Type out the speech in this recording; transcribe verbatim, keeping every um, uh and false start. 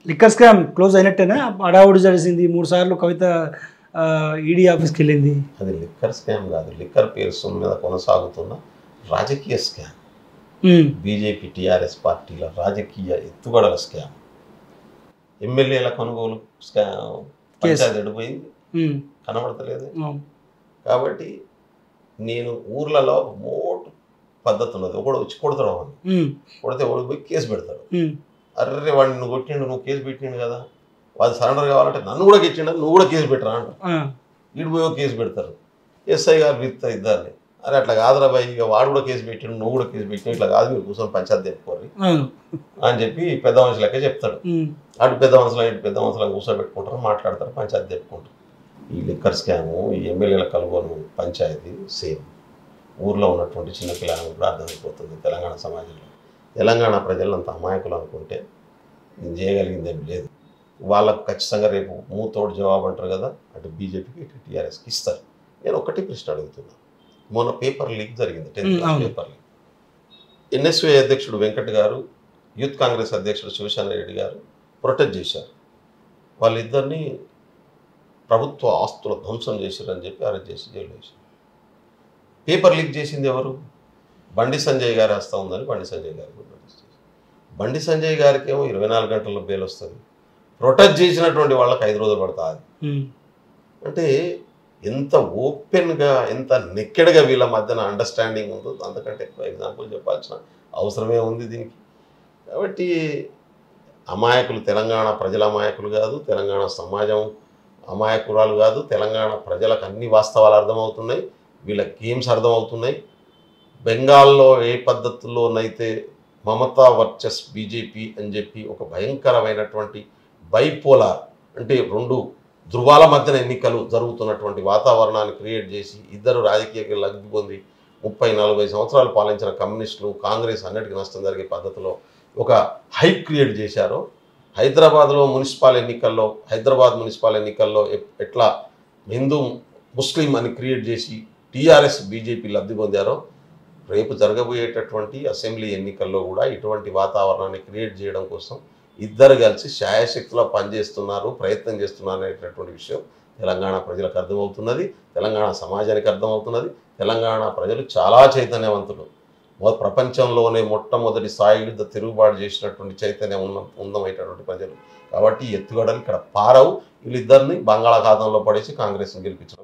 Liquor scam close అయినట్టేనా? అడావుడి జరిసింది, మూడు సార్లు కవిత ఈడీ ఆఫీస్కి వెళ్ళింది. అది లిక్కర్ స్కామ్ కాదు, లిక్కర్ పేరు మీద కొనసాగుతున్న రాజకీయ స్కామ్. బీజేపీ టీఆర్ఎస్ పార్టీల రాజకీయ ఎత్తుగడల స్కామ్. ఎమ్మెల్యేల కొనుగోలు స్కామ్ పంచాయతీ ఎడిపోయింది, కనబడతలేదు. కాబట్టి నేను ఊర్లలో మోటు పద్ధతి ఉన్నది, ఒకడు వచ్చి కొడతాడు, అని కొడితే వాడు పోయి కేసు పెడతాడు. అర్రే వాడిని నువ్వు కొట్టిండు, నువ్వు కేసు పెట్టిండు కదా, వాడు సరెండర్ కావాలంటే నన్ను కూడా గిట్టిండు, నువ్వు కూడా కేసు పెట్టరా అంట. వీడు పోయో కేసు పెడతారు, ఎస్ఐ గారు పిలుస్తారు ఇద్దరిని. అరే అట్లా కాదురా బాయ్, ఇక వాడు కూడా కేసు పెట్టిండు, నువ్వు కూడా కేసు పెట్టిండు, ఇట్లా కాదు, మీరు కూర్చొని పంచాయతీ తెప్పుకోరు అని చెప్పి పెద్ద మనుషులకే చెప్తాడు. అటు పెద్ద మనుషులు ఇటు పెద్ద మనుషులను కూర్చోబెట్టుకుంటారు, మాట్లాడతారు, పంచాయతీ తెప్పుకుంటారు. ఈ లిక్కర్ స్కాము, ఈ ఎమ్మెల్యేల కలుగొను పంచాయతీ సేమ్ ఊర్లో ఉన్నటువంటి చిన్నపిల్లలను కూడా అర్థమైపోతుంది. తెలంగాణ సమాజంలో తెలంగాణ ప్రజలను అంత అమాయకులు అనుకుంటే నేను చేయగలిగింది ఏం లేదు. వాళ్ళకు ఖచ్చితంగా రేపు మూతోడు జవాబు అంటారు కదా, అటు బీజేపీకి ఇటు టీఆర్ఎస్కి ఇస్తారు. నేను ఒకటి ప్రశ్న అడుగుతున్నాను. మొన్న పేపర్ లీక్ జరిగింది, టెన్త్ క్లాస్ పేపర్ లీక్. ఎన్ఎస్వై అధ్యక్షుడు వెంకట్ గారు, యూత్ కాంగ్రెస్ అధ్యక్షుడు శివసేన రెడ్డి గారు ప్రొటెస్ట్ చేశారు. వాళ్ళిద్దరినీ ప్రభుత్వ ఆస్తుల ధ్వంసం చేశారని చెప్పి అరెస్ట్ చేసి జైలు వేశారు. పేపర్ లీక్ చేసింది ఎవరు? బండి సంజయ్ గారి హస్తం ఉందని బండి సంజయ్ గారు ప్రొటెస్ట్ చేశారు. బండి సంజయ్ గారికి ఏమో ఇరవై నాలుగు గంటల్లో బెయిల్ వస్తుంది, ప్రొటెస్ట్ చేసినటువంటి వాళ్ళకి ఐదు రోజులు పడుతుంది. అంటే ఎంత ఓపెన్గా, ఎంత నెక్కెడ్గా వీళ్ళ మధ్యన అండర్స్టాండింగ్ ఉందో అంతకంటే ఎక్కువ ఎగ్జాంపుల్ చెప్పాల్సిన అవసరమే ఉంది దీనికి. కాబట్టి అమాయకులు తెలంగాణ ప్రజల అమాయకులు కాదు, తెలంగాణ సమాజం అమాయకురాలు కాదు. తెలంగాణ ప్రజలకు అన్ని వాస్తవాలు అర్థమవుతున్నాయి, వీళ్ళ గేమ్స్ అర్థమవుతున్నాయి. బెంగాల్లో ఏ పద్ధతుల్లోనైతే మమతా వర్సెస్ బీజేపీ అని చెప్పి ఒక భయంకరమైనటువంటి బైపోలార్, అంటే రెండు ధృవాల మధ్యన ఎన్నికలు జరుగుతున్నటువంటి వాతావరణాన్ని క్రియేట్ చేసి ఇద్దరు రాజకీయ లబ్ధి పొంది ముప్పై నలభై సంవత్సరాలు పాలించిన కమ్యూనిస్టులు, కాంగ్రెస్ అన్నిటికీ నష్టం జరిగే పద్ధతిలో ఒక హైప్ క్రియేట్ చేశారో, హైదరాబాద్లో మున్సిపల్ ఎన్నికల్లో హైదరాబాద్ మున్సిపల్ ఎన్నికల్లో ఎట్లా హిందూ ముస్లిం అని క్రియేట్ చేసి టీఆర్ఎస్ బీజేపీ లబ్ధి పొందారో, రేపు జరగబోయేటటువంటి అసెంబ్లీ ఎన్నికల్లో కూడా ఇటువంటి వాతావరణాన్ని క్రియేట్ చేయడం కోసం ఇద్దరు కలిసి శాయశక్తిలో పనిచేస్తున్నారు, ప్రయత్నం చేస్తున్నారు అనేటటువంటి విషయం తెలంగాణ ప్రజలకు అర్థమవుతున్నది, తెలంగాణ సమాజానికి అర్థమవుతున్నది. తెలంగాణ ప్రజలు చాలా చైతన్యవంతులు. ప్రపంచంలోనే మొట్టమొదటి సాయుధ తిరుగుబాటు చేసినటువంటి చైతన్యం ఉన్న ఉన్నమైనటువంటి ప్రజలు. కాబట్టి ఎత్తుగడలు ఇక్కడ పారవు. వీళ్ళిద్దరిని బంగాళాఖాతంలో పడేసి కాంగ్రెస్ని గెలిపించారు.